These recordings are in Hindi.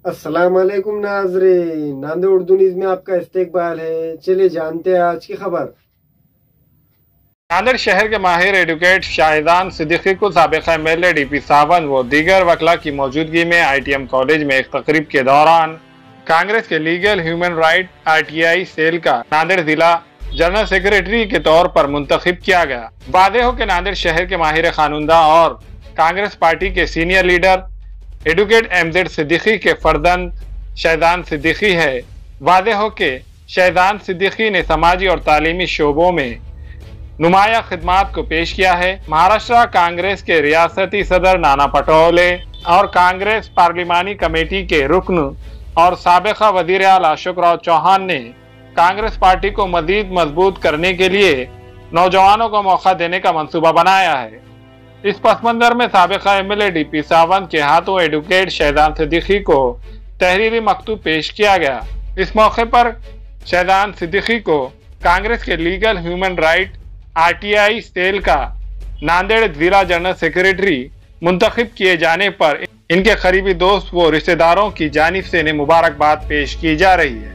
अस्सलाम वालेकुम नाज़रीन, नांदेड़ उर्दू न्यूज़ में आपका इस्तकबाल है। चलिए जानते हैं आज की खबर। नांदेड़ शहर के माहिर एडवोकेट शाहिदान सिद्दीकी को साबिक़ एमएलए डीपी सावंत व दीगर वकला की मौजूदगी में आईटीएम कॉलेज में एक तकरीब के दौरान कांग्रेस के legal human right RTI cell का नांदेड़ जिला जनरल सेक्रेटरी के तौर पर मुंतखब किया गया। वादे हो कि नांदेड़ शहर के माहिर कानूनदा और कांग्रेस पार्टी के senior leader advocate MZ Siddiqui के फर्जंद शाहिदान सिद्दीकी है। वादे हो कि शाहिदान सिद्दीकी ने समाजी और तालीमी शोबों में नुमाया खिदमात को पेश किया है। महाराष्ट्र कांग्रेस के रियासती सदर नाना पटोले और कांग्रेस पार्लिमानी कमेटी के रुकन और साबिक़ा वज़ीर आला अशोक राव चौहान ने कांग्रेस पार्टी को मज़ीद मजबूत करने के लिए नौजवानों को मौका देने का मंसूबा बनाया है। इस पस मंजर में साबिक़ा एमएलए डीपी सावंत के हाथों एडवोकेट शाहिदान सिद्दीकी को तहरीरी मकतूब पेश किया गया। इस मौके पर शाहिदान सिद्दीकी को कांग्रेस के legal human right RTI cell का नांदेड़ जिला जनरल सेक्रेटरी मुंतखब किए जाने पर इनके करीबी दोस्त व रिश्तेदारों की जानिब से इन्हें मुबारकबाद पेश की जा रही है।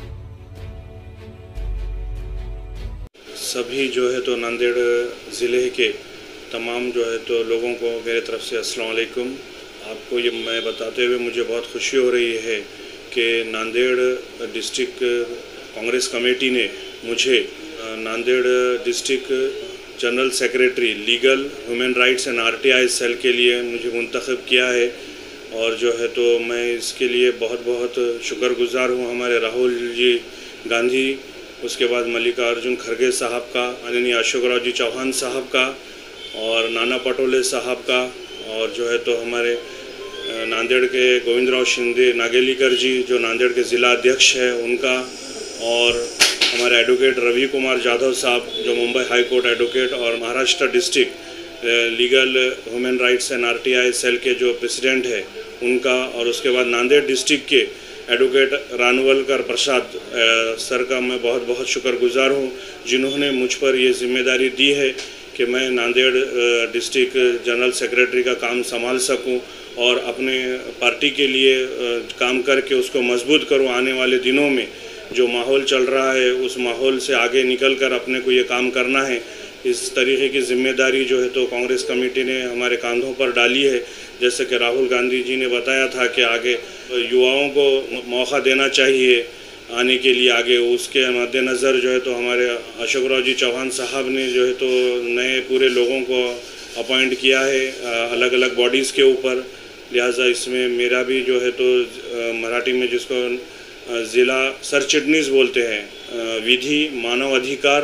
सभी जो है तो नांदेड़ ज़िले के तमाम जो है तो लोगों को मेरे तरफ से अस्सलाम वालेकुम। आपको ये मैं बताते हुए मुझे बहुत खुशी हो रही है कि नांदेड़ डिस्ट्रिक्ट कांग्रेस कमेटी ने मुझे Nanded district general secretary legal human rights and RTI cell के लिए मुझे मुंतखब किया है। और जो है तो मैं इसके लिए बहुत बहुत शुक्रगुजार हूँ हमारे राहुल जी गांधी, उसके बाद मल्लिकार्जुन खड़गे साहब का, आदरणीय अशोक राव जी चौहान साहब का और नाना पटोले साहब का, और जो है तो हमारे नांदेड़ के गोविंद राव शिंदे नागेलीकर जी जो नांदेड़ के ज़िला अध्यक्ष है उनका, और हमारे एडवोकेट रवि कुमार जाधव साहब जो मुंबई हाई कोर्ट एडवोकेट और Maharashtra district legal human rights and RTI cell के जो प्रेसिडेंट है उनका, और उसके बाद नांदेड़ डिस्ट्रिक्ट के एडवोकेट रानवलकर प्रसाद सर का मैं बहुत बहुत शुक्रगुजार हूँ जिन्होंने मुझ पर ये जिम्मेदारी दी है कि मैं नांदेड़ डिस्ट्रिक्ट जनरल सेक्रेटरी का काम संभाल सकूं और अपने पार्टी के लिए काम करके उसको मजबूत करूं। आने वाले दिनों में जो माहौल चल रहा है उस माहौल से आगे निकलकर अपने को ये काम करना है। इस तरीके की जिम्मेदारी जो है तो कांग्रेस कमेटी ने हमारे कांधों पर डाली है। जैसे कि राहुल गांधी जी ने बताया था कि आगे युवाओं को मौका देना चाहिए आने के लिए आगे, उसके मद्देनज़र जो है तो हमारे अशोक राव जी चौहान साहब ने जो है तो नए पूरे लोगों को अपॉइंट किया है अलग अलग बॉडीज़ के ऊपर। लिहाजा इसमें मेरा भी जो है तो मराठी में जिसको ज़िला सर चिटनीस बोलते हैं, विधि मानव अधिकार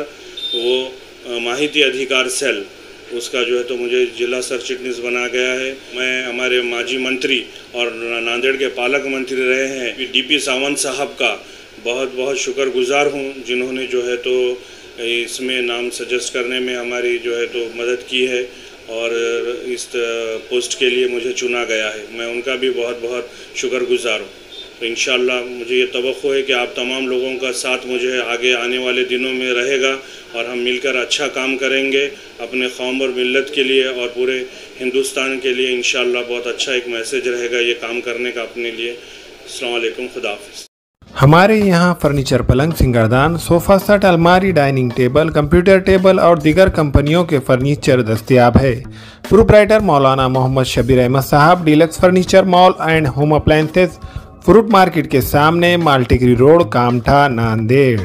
वो माहिती अधिकार सेल, उसका जो है तो मुझे जिला सर चिटनीस बना गया है। मैं हमारे माजी मंत्री और नांदेड़ के पालक मंत्री रहे हैं डीपी सावंत साहब का बहुत बहुत शुक्रगुजार हूँ जिन्होंने जो है तो इसमें नाम सजेस्ट करने में हमारी जो है तो मदद की है और इस पोस्ट के लिए मुझे चुना गया है। मैं उनका भी बहुत बहुत शुक्रगुजार हूँ। तो इंशाअल्लाह मुझे ये तवक्को है कि आप तमाम लोगों का साथ मुझे आगे आने वाले दिनों में रहेगा और हम मिलकर अच्छा काम करेंगे अपने कौम और मिल्लत के लिए और पूरे हिंदुस्तान के लिए। इंशाअल्लाह बहुत अच्छा एक मैसेज रहेगा ये काम करने का अपने लिए। अस्सलाम वालेकुम, खुदा हाफिज़। हमारे यहाँ फर्नीचर, पलंग, सिंगारदान, सोफ़ा सेट, अलमारी, डाइनिंग टेबल, कंप्यूटर टेबल और दीगर कंपनियों के फर्नीचर दस्तयाब है। प्रोप्राइटर मौलाना मोहम्मद शबीर अहमद साहब, deluxe furniture mall and home appliances, fruit market के सामने, Maltikari road, Kamtha, Nanded.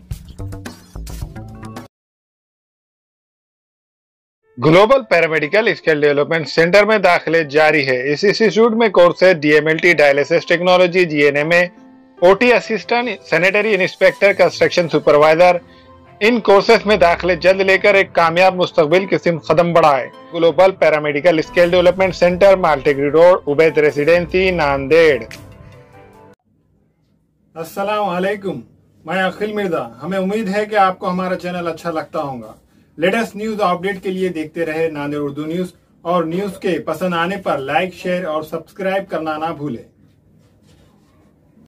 Global paramedical skill development centre में दाखिले जारी है। इस इंस्टीट्यूट में courses DMLT, dialysis technology, GNMA, OT assistant, sanitary inspector, construction supervisor. इन कोर्सेज में दाखिले जल्द लेकर एक कामयाब मुस्तकबिल की सिमत कदम बढ़ाए। Global paramedical skill development centre, Maltikari road, Ubaid residency, Nanded. अस्सलाम वालेकुम, मैं अखिल मिर्जा। हमें उम्मीद है कि आपको हमारा चैनल अच्छा लगता होगा। लेटेस्ट न्यूज अपडेट के लिए देखते रहे नांदेड़ उर्दू न्यूज, और न्यूज के पसंद आने पर लाइक, शेयर और सब्सक्राइब करना ना भूलें।